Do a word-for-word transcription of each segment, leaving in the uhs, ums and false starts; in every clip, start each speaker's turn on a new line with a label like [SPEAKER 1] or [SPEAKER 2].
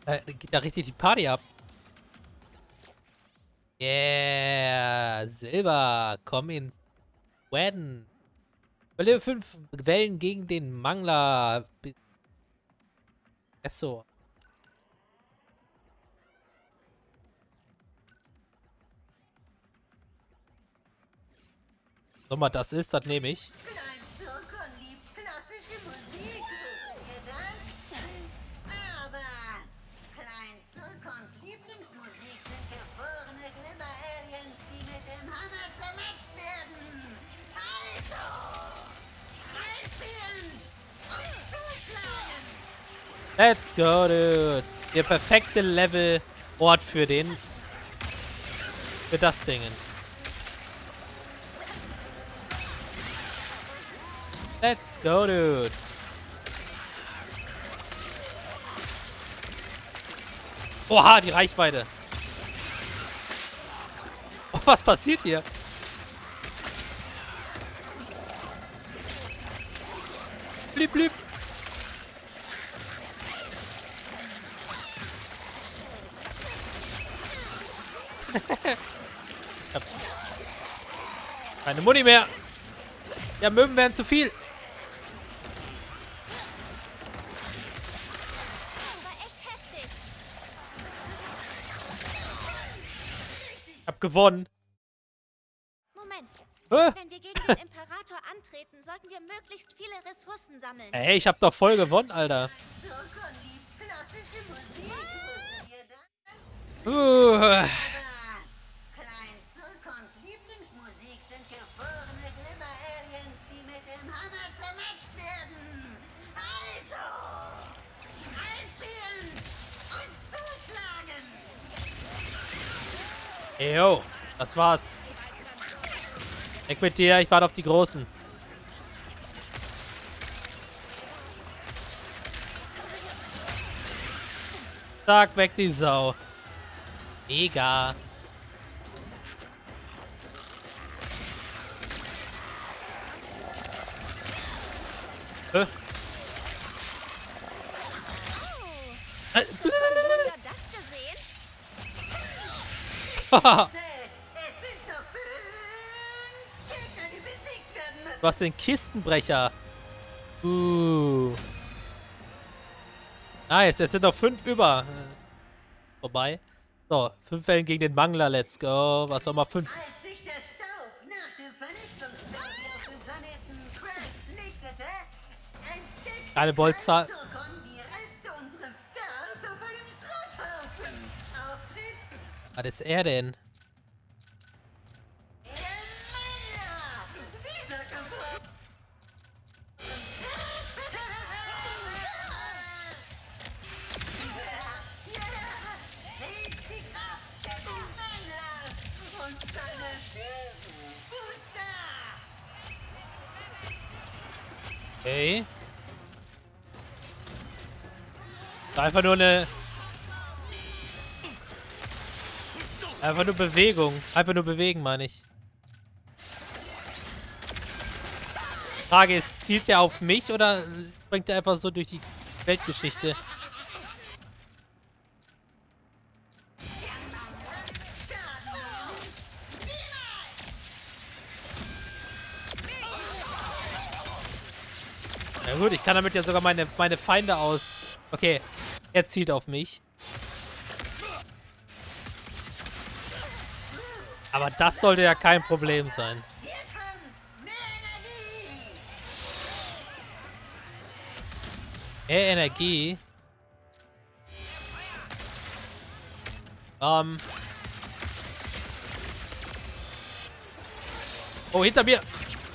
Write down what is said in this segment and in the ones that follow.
[SPEAKER 1] Äh, geht da richtig die Party ab. Yeah, Silber, komm ins Werden. Überlebe fünf Wellen gegen den Mangler. Esso. Sommer, das ist, das nehme ich.
[SPEAKER 2] Klein Zirkon liebt klassische Musik, wusstet ihr das? Aber Klein Zirkons Lieblingsmusik sind gefrorene Glimmer-Aliens, die mit dem Hammer zermatscht werden. Also, reinspielen und zuschlagen!
[SPEAKER 1] Let's go, dude. Der perfekte Level-Ort für den. Für das Ding. Let's go, dude. Oha, die Reichweite. Oh, was passiert hier? Blip, blip. Ich hab keine Muni mehr. Ja, Möwen werden zu viel. Ich hab gewonnen.
[SPEAKER 3] Moment.
[SPEAKER 1] Hä?
[SPEAKER 3] Wenn wir gegen den Imperator antreten, sollten wir möglichst viele Ressourcen sammeln.
[SPEAKER 1] Ey, ich hab doch voll gewonnen, Alter.
[SPEAKER 2] Zirkon liebt klassische Musik, wusstet ihr das?
[SPEAKER 1] Uh.
[SPEAKER 2] Aber Klein Zirkons Lieblingsmusik sind gefrorene Glimmer-Aliens, die mit dem Hammer zermatscht werden. Also, einfrieren und zuschlagen!
[SPEAKER 1] Yo, das war's. Weg mit dir, ich warte auf die Großen. Zack, weg die Sau. Mega. Hä? Äh.
[SPEAKER 3] Habt ihr das gesehen?
[SPEAKER 2] Zählt, es sind noch fünf Gegner, die besiegt werden müssen.
[SPEAKER 1] Du hast den Kistenbrecher. Uh. Nice, es sind noch fünf über. Äh, Vorbei. So, fünf Wellen gegen den Mangler, let's go. Was soll mal fünf?
[SPEAKER 2] Als sich der Staub nach dem Vernichtungsbefehl auf dem Planeten Craig lichtete, entdeckte
[SPEAKER 1] Eine Bolzzahl.
[SPEAKER 2] Zirkon die Reste unseres Stars auf einem Schrotthaufen. Auftritt
[SPEAKER 1] Was ist er denn?
[SPEAKER 2] der Mangler. Wiedergeburt. Seht die Kraft des Manglers und seine Füßen. Booster.
[SPEAKER 1] Okay. Einfach nur eine... Einfach nur Bewegung. Einfach nur bewegen, meine ich. Frage ist, zielt er auf mich oder springt er einfach so durch die Weltgeschichte? Na gut, ich kann damit ja sogar meine, meine Feinde aus... Okay, er zielt auf mich. Aber das sollte ja kein Problem sein.
[SPEAKER 2] Hier kommt mehr Energie.
[SPEAKER 1] Mehr Energie. Ähm. Oh, hinter mir.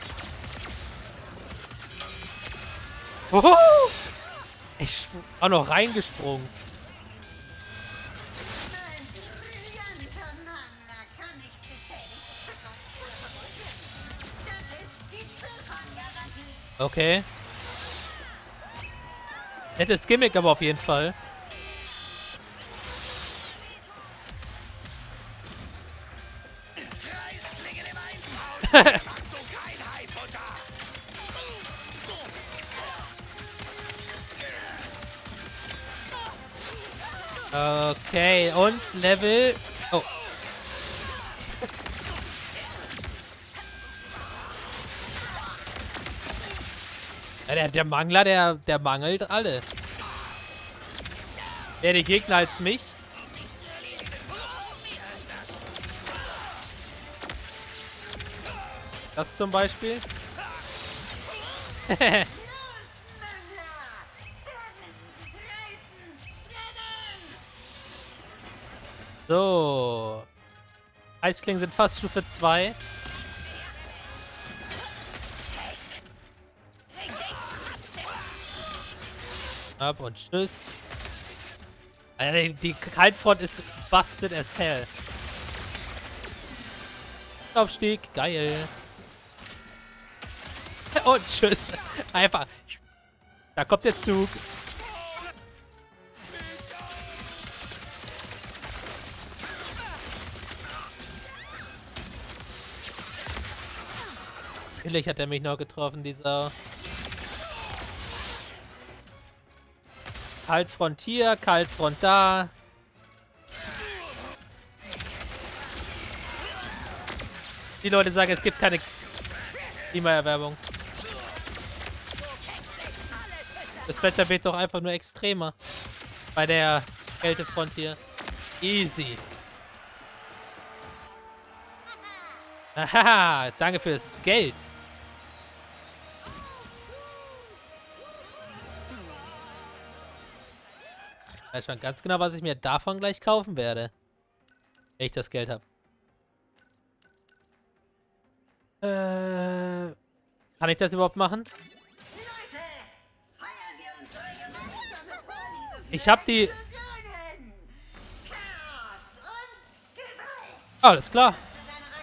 [SPEAKER 1] Oho! Ich bin auch noch reingesprungen.
[SPEAKER 2] Ein brillanter Mangler kann nichts beschädigt, verkauft oder verwundet. Das ist die Zirkon-Garantie.
[SPEAKER 1] Okay. Nettes Gimmick aber auf jeden Fall. Okay, und Level... Oh. Ja, der, der Mangler, der, der mangelt alle. Wer die Gegner als mich? Das zum Beispiel.
[SPEAKER 2] Los, Mangler! Zerren, reißen, schreddern!
[SPEAKER 1] So. Eisklingen sind fast Stufe zwei. Ab und tschüss. Alter, die, die Kaltfront ist busted as hell. Aufstieg, geil. Und tschüss. Einfach. Da kommt der Zug. Natürlich hat er mich noch getroffen, dieser... Kaltfront hier, Kaltfront da. Die Leute sagen, es gibt keine Klimaerwärmung. Das Wetter wird doch einfach nur extremer. Bei der Kältefront hier. Easy. Haha, danke fürs Geld. Ich weiß schon ganz genau, was ich mir davon gleich kaufen werde. Wenn ich das Geld habe. Äh, kann ich das überhaupt machen?
[SPEAKER 2] Leute, feiern wir unsere gemeinsame Vorliebe für
[SPEAKER 1] Ich hab die...
[SPEAKER 2] Explosionen! Chaos und Gewalt!
[SPEAKER 1] Alles klar.
[SPEAKER 2] Nutze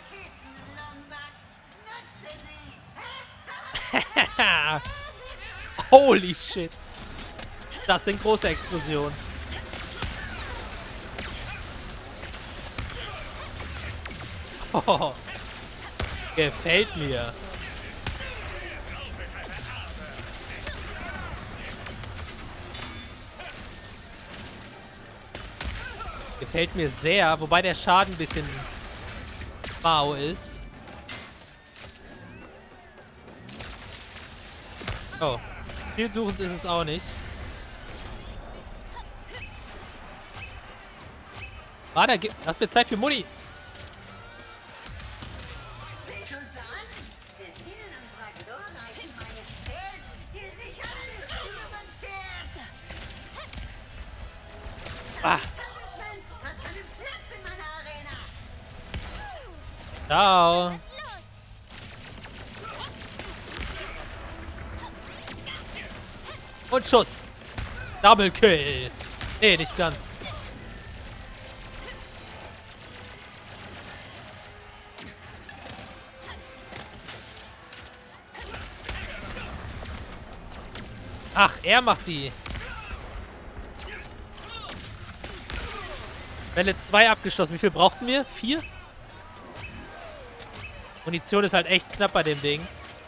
[SPEAKER 2] deine Raketen, Lombax! Nutze sie!
[SPEAKER 1] Holy shit. Das sind große Explosionen. Oh, gefällt mir. Gefällt mir sehr, wobei der Schaden ein bisschen mau ist. Oh, zielsuchend ist es auch nicht. Warte, gib- lass mir Zeit für Muni.
[SPEAKER 2] Seht uns an! Wir dienen unserer glorreichen Majestät, die sich Androhungen schert!
[SPEAKER 1] Ah,
[SPEAKER 2] Establishment hat keinen Platz in meiner Arena!
[SPEAKER 1] ciao. Und Schuss. Double Kill. Nee, nicht ganz. Ach, er macht die. Welle zwei abgeschlossen. Wie viel brauchten wir? Vier? Munition ist halt echt knapp bei dem Ding.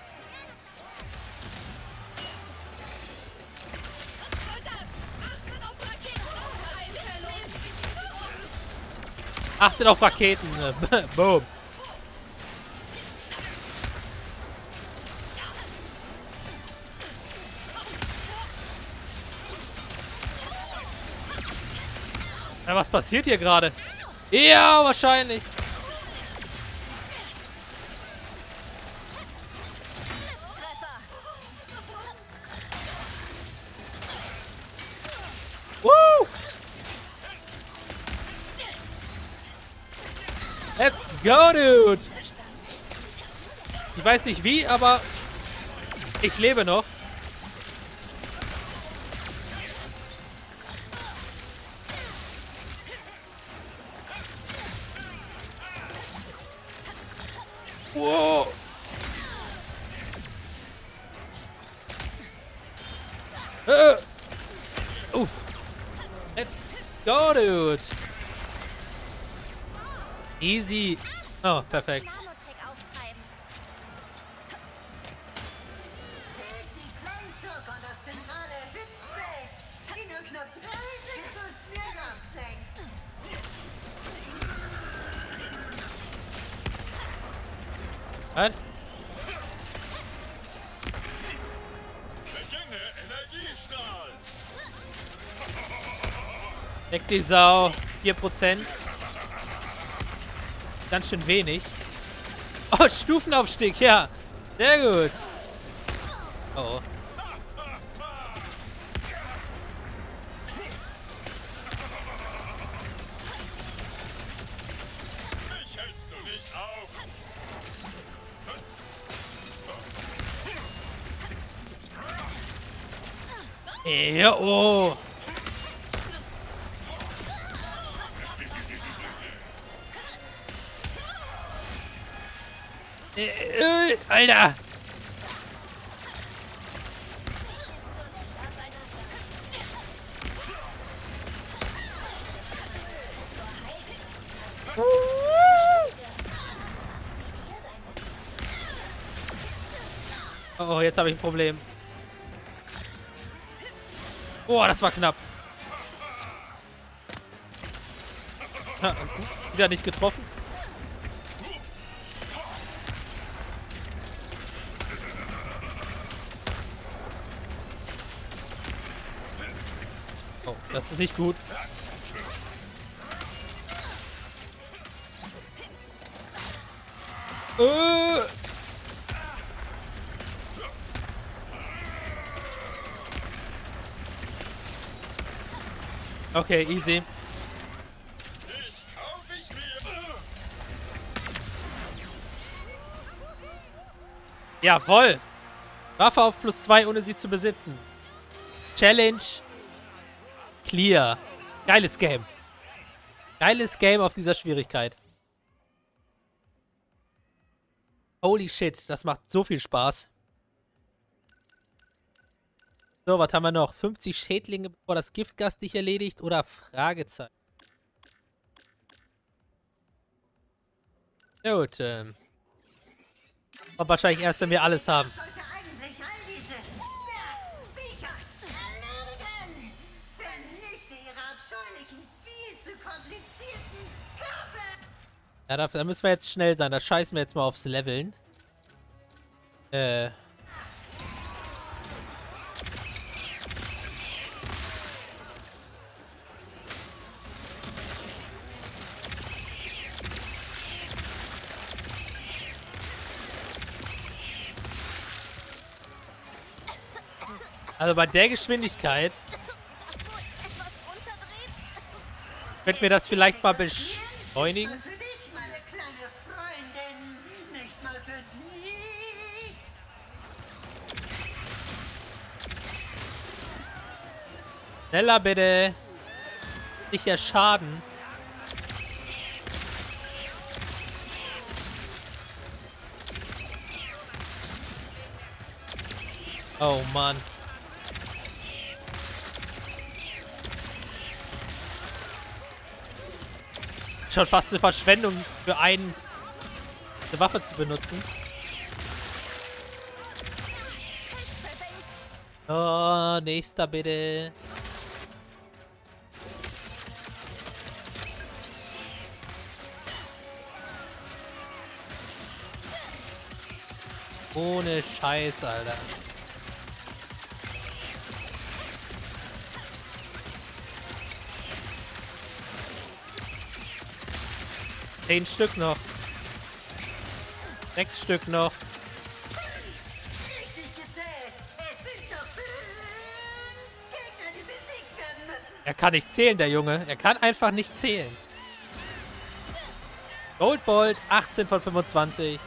[SPEAKER 1] Achtet auf Raketen. Boom. Ja, was passiert hier gerade? Ja, wahrscheinlich. Woo! Let's go, dude! Ich weiß nicht wie, aber ich lebe noch. Wow! Äh. Uff. Let's go, dude! Easy. Oh, perfekt.
[SPEAKER 3] Nanotech auftreiben.
[SPEAKER 2] Seht, wie Klangzug und das zentrale Hüpfeld, die nur knapp drei Sekunden mehr gab.
[SPEAKER 1] Was?
[SPEAKER 4] Beginne Energiestrahl.
[SPEAKER 1] Weg die Sau. vier Prozent. Ganz schön wenig. Oh, Stufenaufstieg, ja. Sehr gut. Oh.
[SPEAKER 4] Mich hältst du nicht auf.
[SPEAKER 1] Ja, oh. Äh, äh, Alter. Oh, jetzt habe ich ein Problem. Oh, das war knapp. Ha, wieder nicht getroffen. Oh, das ist nicht gut. Äh. Okay, easy.
[SPEAKER 4] Ich kauf ich mir.
[SPEAKER 1] Jawohl. Waffe auf plus zwei, ohne sie zu besitzen. Challenge. Clear. Geiles Game. Geiles Game auf dieser Schwierigkeit. Holy shit, das macht so viel Spaß. So, was haben wir noch? fünfzig Schädlinge, bevor das Giftgas dich erledigt? Oder Fragezeichen? Gut, ähm. Und wahrscheinlich erst, wenn wir alles haben.
[SPEAKER 2] Das sollte eigentlich all diese ja, Viecher erledigen. Vernichte ihre abscheulichen, viel zu komplizierten Körper.
[SPEAKER 1] Ja, da, da müssen wir jetzt schnell sein. Da scheißen wir jetzt mal aufs Leveln. Äh. Also bei der Geschwindigkeit wird mir das vielleicht mal beschleunigen.
[SPEAKER 2] Nicht mal für dich, meine kleine Freundin. Nicht mal für dich.
[SPEAKER 1] Schneller bitte. Sicher Schaden. Oh Mann. Schon fast eine Verschwendung für einen eine Waffe zu benutzen. Oh, nächster bitte. Ohne Scheiß, Alter. Zehn Stück noch. Sechs Stück noch.
[SPEAKER 2] Richtig gezählt. Es sind noch fünf Gegner, die besiegt werden müssen.
[SPEAKER 1] Er kann nicht zählen, der Junge. Er kann einfach nicht zählen. Goldbolt, achtzehn von fünfundzwanzig.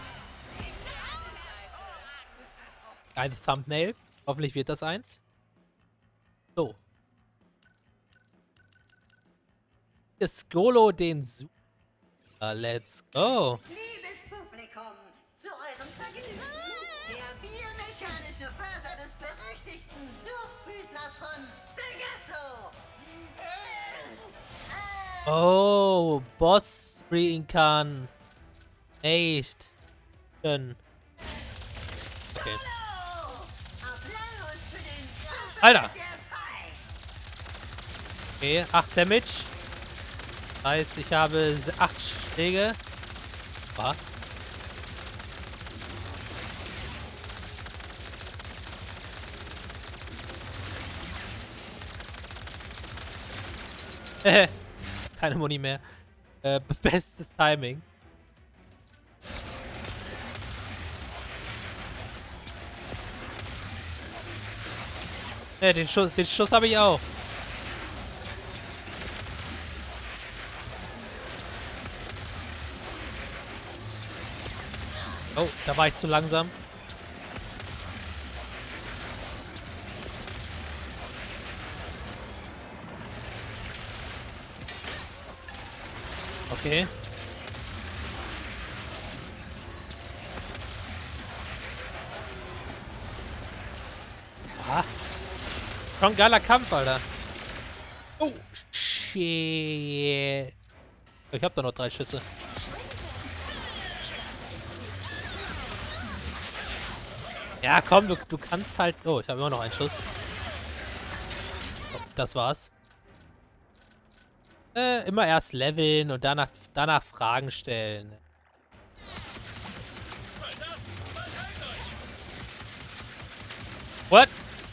[SPEAKER 1] Ein Thumbnail. Hoffentlich wird das eins. So. Skolo den Super. Let's go.
[SPEAKER 2] Liebes Publikum, zu eurem Vergnügen. Der biomechanische Vater des berüchtigten Suchfüßlers von Sargasso. Äh, äh,
[SPEAKER 1] Oh, Boss Reincarn. Echt. Schön. Okay.
[SPEAKER 2] hallo. Applaus für den Super
[SPEAKER 1] Alter.
[SPEAKER 2] der Pi.
[SPEAKER 1] Okay, acht Damage. Heißt, ich habe acht Schläge. Was? Äh, keine Muni mehr. Äh, bestes Timing. Ne, den Schuss, den Schuss habe ich auch. Oh, da war ich zu langsam. Okay. Ah. Schon ein geiler Kampf, Alter. Oh, shit. Ich hab da noch drei Schüsse. Ja, komm, du, du kannst halt... Oh, ich habe immer noch einen Schuss. Oh, das war's. Äh, immer erst leveln und danach, danach Fragen stellen. What?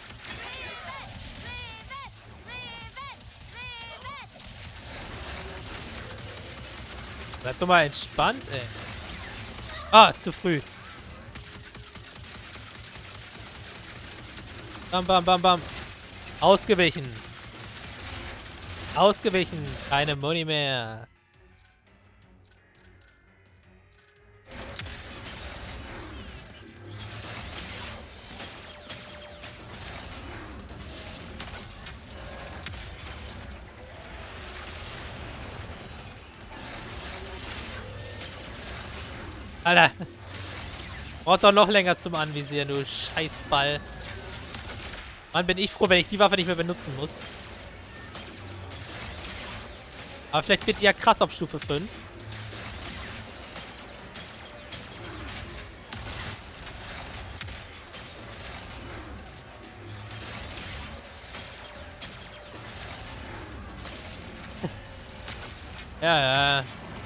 [SPEAKER 1] Bleib doch mal entspannt, ey. Ah, zu früh. Bam, bam, bam, bam. Ausgewichen. Ausgewichen. Keine Muni mehr. Alter. Braucht doch noch länger zum Anvisieren, du Scheißball. Mann, bin ich froh, wenn ich die Waffe nicht mehr benutzen muss. Aber vielleicht wird die ja krass auf Stufe fünf. Ja, ja.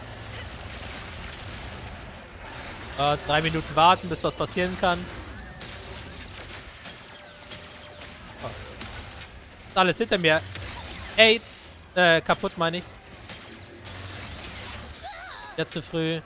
[SPEAKER 1] Äh, drei Minuten warten, bis was passieren kann. Oh. Ist alles hinter mir. AIDS. Äh, kaputt meine ich. Ja, zu früh.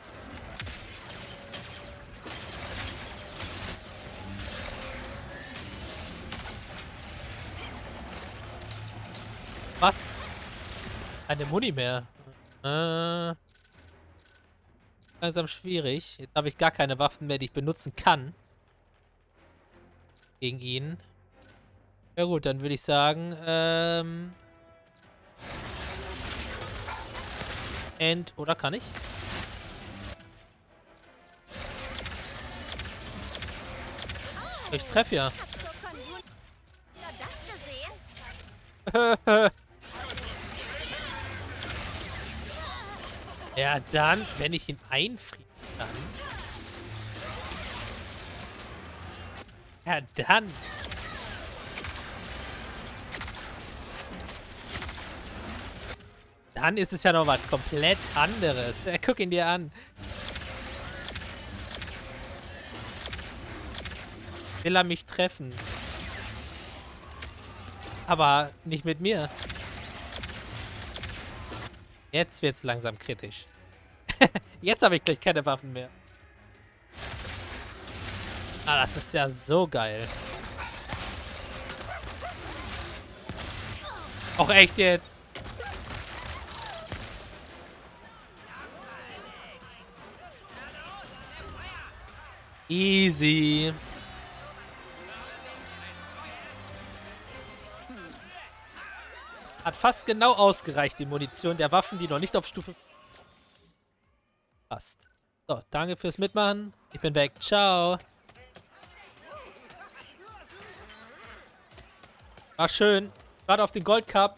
[SPEAKER 1] Was? Keine Muni mehr. Äh, langsam schwierig. Jetzt habe ich gar keine Waffen mehr, die ich benutzen kann. Gegen ihn. Ja gut, dann würde ich sagen, ähm... End... Oder kann ich? Ich treffe ja. Ja, dann, wenn ich ihn einfrieren kann. Ja, dann. Dann ist es ja noch was komplett anderes. Ja, guck ihn dir an. Will er mich treffen? Aber nicht mit mir. Jetzt wird's langsam kritisch. Jetzt habe ich gleich keine Waffen mehr. Ah, das ist ja so geil. Auch echt jetzt. Easy. Hat fast genau ausgereicht, die Munition der Waffen, die noch nicht auf Stufe... Passt. So, danke fürs Mitmachen. Ich bin weg. Ciao. War schön. Gerade auf den Gold Cup.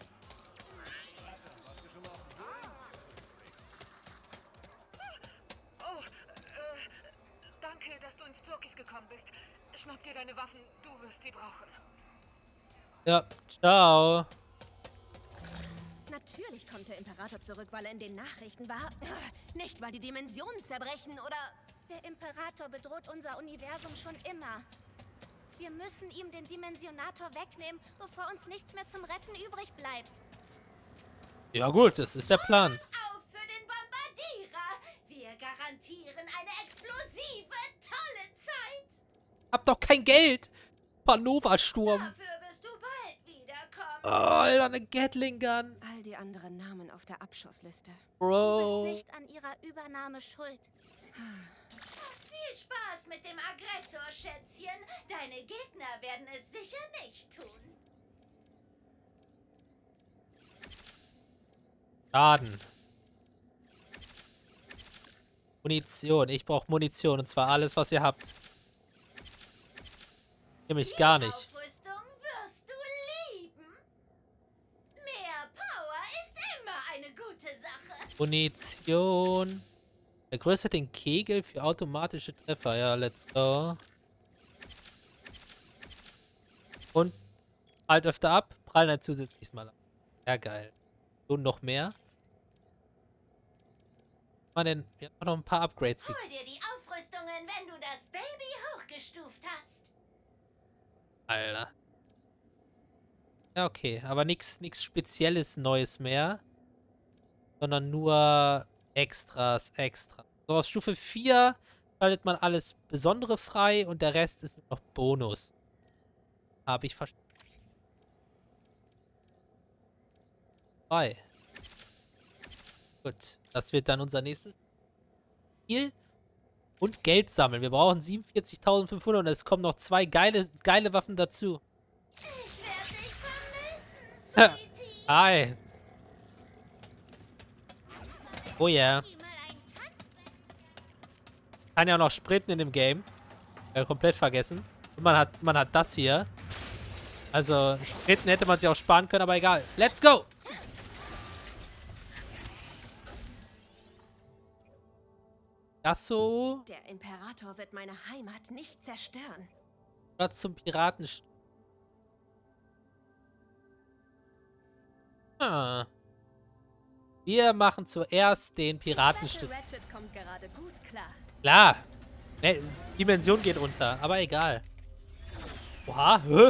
[SPEAKER 5] Oh, äh, danke, dass du ins Türkis gekommen bist. Schnapp dir deine Waffen, du wirst sie brauchen.
[SPEAKER 1] Ja, ciao.
[SPEAKER 3] Natürlich kommt der Imperator zurück, weil er in den Nachrichten war. Nicht, weil die Dimensionen zerbrechen oder... Der Imperator bedroht unser Universum schon immer. Wir müssen ihm den Dimensionator wegnehmen, bevor uns nichts mehr zum Retten übrig bleibt.
[SPEAKER 1] Ja gut, das ist der Plan.
[SPEAKER 3] Auf für den Bombardierer! Wir garantieren eine explosive, tolle Zeit!
[SPEAKER 1] Hab doch kein Geld. Panova-Sturm.
[SPEAKER 3] Dafür wirst du bald wiederkommen.
[SPEAKER 1] Oh, Alter, eine Gatling Gun.
[SPEAKER 3] All die anderen Namen auf der Abschussliste.
[SPEAKER 1] Bro.
[SPEAKER 3] Du bist nicht an ihrer Übernahme schuld. Viel Spaß mit dem Aggressor, Schätzchen. Deine Gegner werden es sicher nicht tun.
[SPEAKER 1] Schaden. Munition. Ich brauche Munition. Und zwar alles, was ihr habt. Nämlich gar nicht.
[SPEAKER 3] Aufrüstung wirst du lieben. Mehr Power ist immer eine gute Sache.
[SPEAKER 1] Munition. Vergrößert den Kegel für automatische Treffer. Ja, let's go. Und halt öfter ab. Prallen ein zusätzliches Mal ab. Ja, geil. So, noch mehr. Was denn? Wir haben noch ein paar Upgrades gekriegt.
[SPEAKER 3] Hol dir die Aufrüstungen, wenn du das Baby hochgestuft hast.
[SPEAKER 1] Alter. Ja, okay. Aber nichts nichts Spezielles Neues mehr. Sondern nur Extras, extra. So, auf Stufe vier schaltet man alles Besondere frei und der Rest ist nur noch Bonus. Habe ich verstanden. Zwei. Gut. Das wird dann unser nächstes Ziel. Und Geld sammeln. Wir brauchen siebenundvierzigtausendfünfhundert und es kommen noch zwei geile, geile Waffen dazu.
[SPEAKER 3] Ich werde dich vermissen, Sweetie.
[SPEAKER 1] Hi. Oh ja. Yeah. Kann ja auch noch sprinten in dem Game. Äh, komplett vergessen. Und man hat, man hat das hier. Also, sprinten hätte man sich auch sparen können, aber egal. Let's go! Das so.
[SPEAKER 3] Der Imperator wird meine Heimat nicht zerstören.
[SPEAKER 1] Oder zum Piraten. Ah. Wir machen zuerst den Piratenstück.
[SPEAKER 3] Ratchet kommt gerade gut klar.
[SPEAKER 1] Klar. Ne, Dimension geht unter, aber egal. Oha, hä?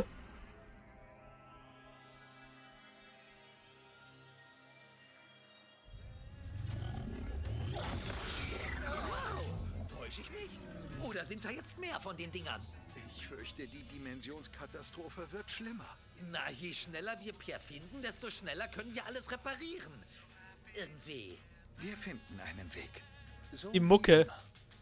[SPEAKER 6] Täusche ich mich? Oder sind da jetzt mehr von den Dingern?
[SPEAKER 7] Ich fürchte, die Dimensionskatastrophe wird schlimmer.
[SPEAKER 6] Na, je schneller wir Pierre finden, desto schneller können wir alles reparieren. Irgendwie.
[SPEAKER 7] Wir finden einen Weg. So
[SPEAKER 1] Die Mucke.
[SPEAKER 7] wie immer.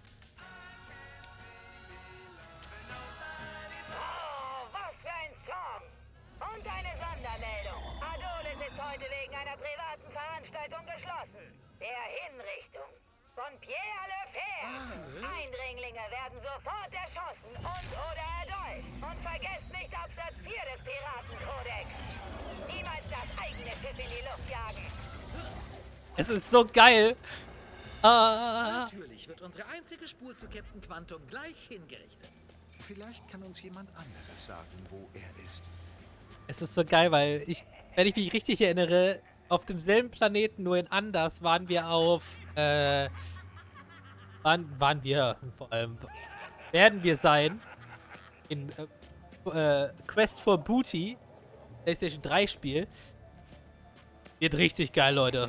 [SPEAKER 8] Oh, was für ein Song! Und eine Sondermeldung. Adolis ist heute wegen einer privaten Veranstaltung geschlossen. Der Hinrichtung von Pierre Lefebvre. Eindringlinge werden sofort erschossen und oder erdolcht. Und vergesst nicht Absatz vier des Piratenkodex. Niemals das eigene Schiff in die Luft jagen.
[SPEAKER 1] Es ist so geil. Ah.
[SPEAKER 6] Natürlich wird unsere einzige Spur zu Captain Quantum gleich hingerichtet.
[SPEAKER 7] Vielleicht kann uns jemand anderes sagen, wo er ist.
[SPEAKER 1] Es ist so geil, weil ich, wenn ich mich richtig erinnere, auf demselben Planeten, nur in anders, waren wir auf, äh, waren, waren wir, vor allem, werden wir sein, in äh, äh, Quest for Booty, PlayStation drei Spiel. Wird richtig geil, Leute.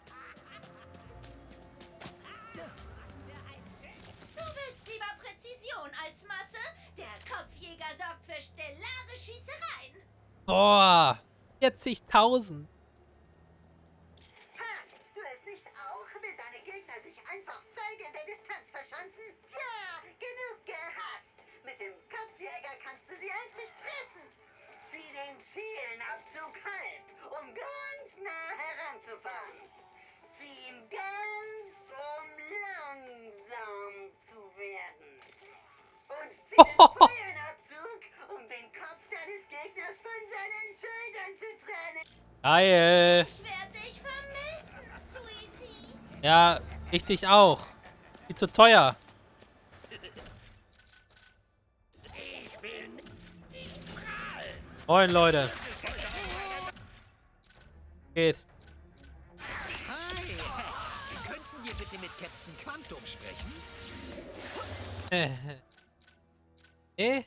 [SPEAKER 3] Du willst lieber Präzision als Masse? Der Kopfjäger sorgt für stellare Schießereien.
[SPEAKER 1] Boah, vierzigtausend.
[SPEAKER 2] Hast du es nicht auch, wenn deine Gegner sich einfach feige in der Distanz verschanzen? Tja, genug gehasst. Mit dem Kopfjäger kannst du sie endlich treffen. Zieh den Zielenabzug halb, um ganz nah heranzufahren. Zieh ihn ganz, um langsam zu werden. Und zieh den Feuernabzug, um den Kopf deines Gegners von seinen Schultern zu trennen.
[SPEAKER 1] Geil.
[SPEAKER 3] Ich werde dich vermissen, Sweetie.
[SPEAKER 1] Ja, richtig auch. Viel zu teuer. Moin, Leute. Geht.
[SPEAKER 6] Hi, könnten wir bitte mit Captain Quantum sprechen?
[SPEAKER 1] Äh. Eh?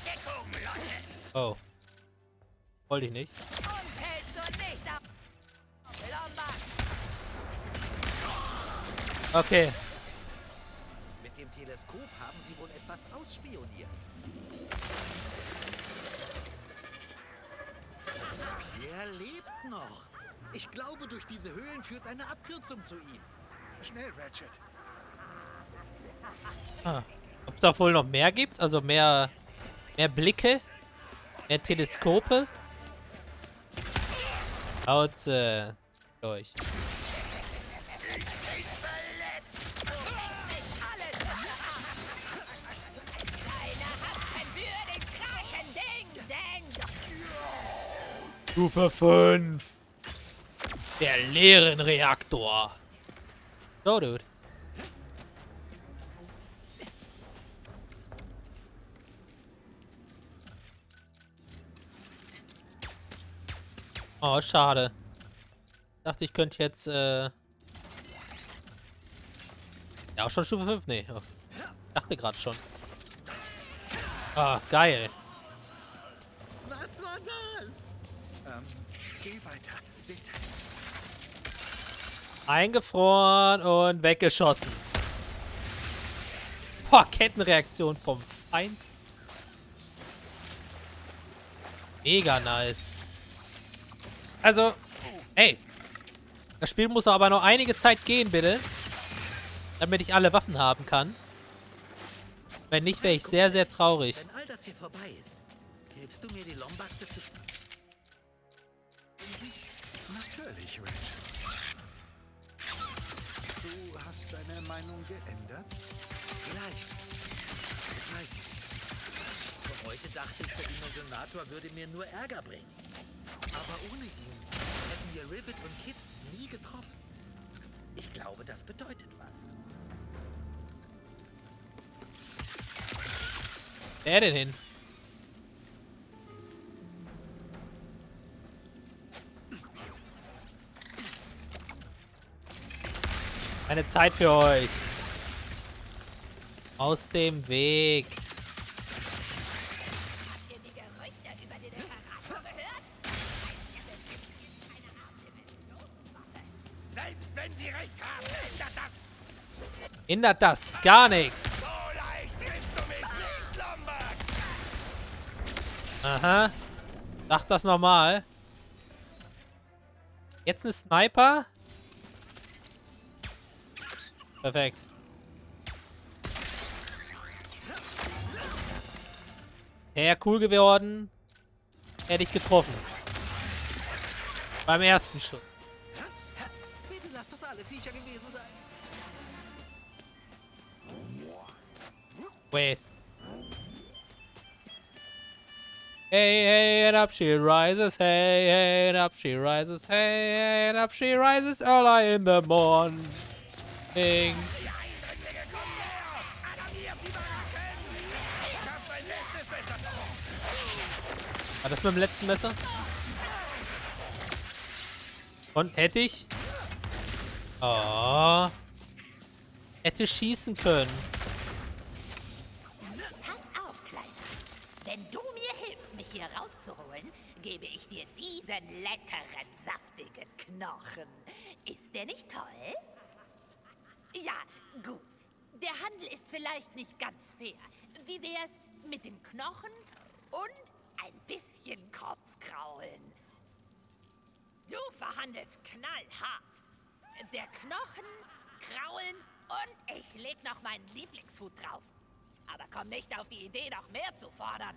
[SPEAKER 1] Oh. Wollte ich nicht.
[SPEAKER 8] Und hältst du nicht ab.
[SPEAKER 1] Okay.
[SPEAKER 6] Mit dem Teleskop haben sie wohl etwas ausspioniert. Pierre lebt noch. Ich glaube, durch diese Höhlen führt eine Abkürzung zu ihm.
[SPEAKER 7] Schnell, Ratchet.
[SPEAKER 1] Ah. Ob es auch wohl noch mehr gibt? Also mehr, mehr Blicke? Mehr Teleskope? Haut äh, durch. Stufe fünf. Der leeren Reaktor. So, Dude. Oh, schade. Ich dachte, ich könnte jetzt, äh... ja, auch schon Stufe fünf? Nee. Oh. Ich dachte gerade schon. Ah, geil.
[SPEAKER 6] Was war das?
[SPEAKER 7] Ähm, geh weiter, bitte.
[SPEAKER 1] Eingefroren und weggeschossen. Boah, Kettenreaktion vom Feinsten. Mega nice. Also, ey. Das Spiel muss aber noch einige Zeit gehen, bitte. Damit ich alle Waffen haben kann. Wenn nicht, wäre ich sehr, sehr traurig.
[SPEAKER 6] Wenn all das hier vorbei ist, hilfst du mir, die Lombaxe zu...
[SPEAKER 7] Natürlich, Ratchet. Du hast deine Meinung geändert?
[SPEAKER 6] Vielleicht. Ich weiß nicht. Für heute dachte ich, der Illusionator würde mir nur Ärger bringen. Aber ohne ihn hätten wir Rivet und Kid nie getroffen. Ich glaube, das bedeutet was.
[SPEAKER 1] Wer denn hin? Keine Zeit für euch. Aus dem Weg.
[SPEAKER 4] Selbst wenn sie recht haben, ändert das.
[SPEAKER 1] Ändert das gar nichts.
[SPEAKER 4] So leicht kriegst du mich nicht, Lombax.
[SPEAKER 1] Aha. Sag das nochmal. Jetzt eine Sniper. Perfekt. Ja, cool geworden. Hätte ich getroffen. Beim ersten Schuss.
[SPEAKER 6] Bitte lass das alle Viecher gewesen sein.
[SPEAKER 1] Wait. Hey, hey, and up she rises. Hey, hey, and up she rises. Hey, hey, and up she rises early in the morning. War das mit dem letzten Messer? Und hätte ich... Oh. Hätte schießen können.
[SPEAKER 9] Pass auf, Kleiner. Wenn du mir hilfst, mich hier rauszuholen, gebe ich dir diesen leckeren, saftigen Knochen. Ist der nicht toll? Ja, gut. Der Handel ist vielleicht nicht ganz fair. Wie wär's mit dem Knochen und ein bisschen Kopfkraulen? Du verhandelst knallhart. Der Knochen, Kraulen und ich leg noch meinen Lieblingshut drauf. Aber komm nicht auf die Idee, noch mehr zu fordern.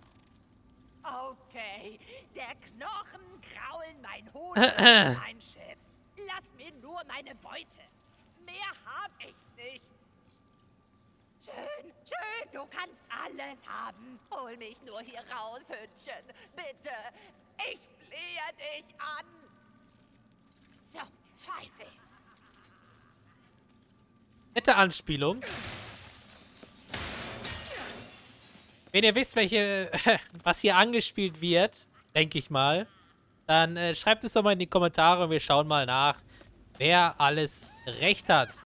[SPEAKER 9] Okay, der Knochen, Kraulen, mein Hut und mein Schiff. Lass mir nur meine Beute. Mehr hab ich nicht. Schön, schön, du kannst alles haben. Hol mich nur hier raus, Hündchen. Bitte, ich flehe dich an. Zum Teufel.
[SPEAKER 1] Nette Anspielung. Wenn ihr wisst, welche, was hier angespielt wird, denke ich mal, dann äh, schreibt es doch mal in die Kommentare und wir schauen mal nach, wer alles recht hat.